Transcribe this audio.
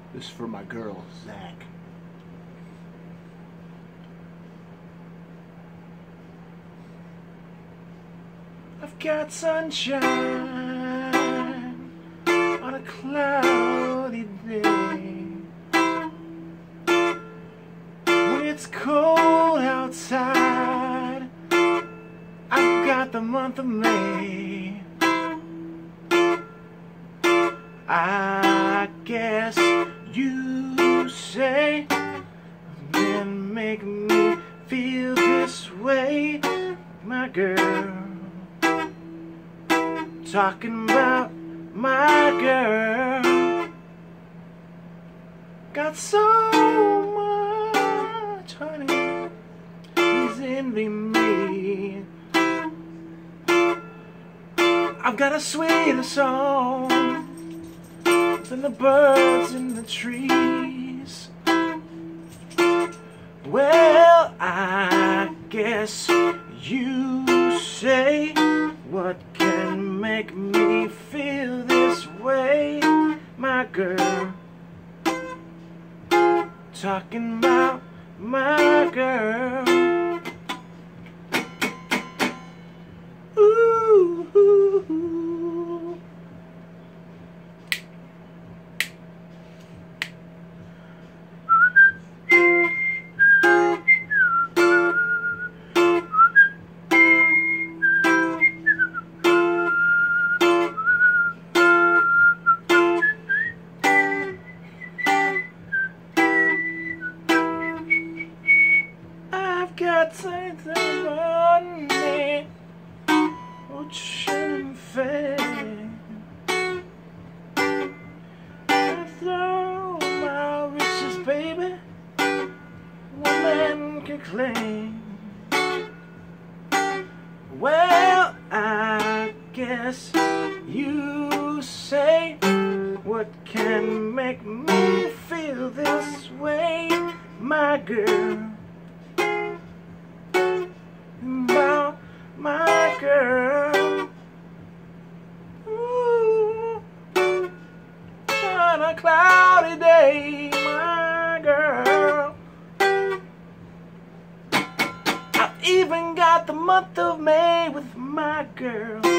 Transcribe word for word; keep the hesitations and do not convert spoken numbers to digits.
This is for my girl, Zach. I've got sunshine on a cloudy day. When it's cold outside, I've got the month of May. I guess you say men make me feel this way, my girl. Talking about my girl. Got so much honey, please envy me. I've got a sweeter song than the birds in the trees. Well, I guess you say, what can make me feel this way, my girl? Talking about my girl. Ooh, ooh, ooh. Got something on me, ocean fame. I throw my riches, baby, one man can claim. Well, I guess you say, what can make me feel this way, my girl? About my girl. Ooh, on a cloudy day, my girl. I've even got the month of May with my girl.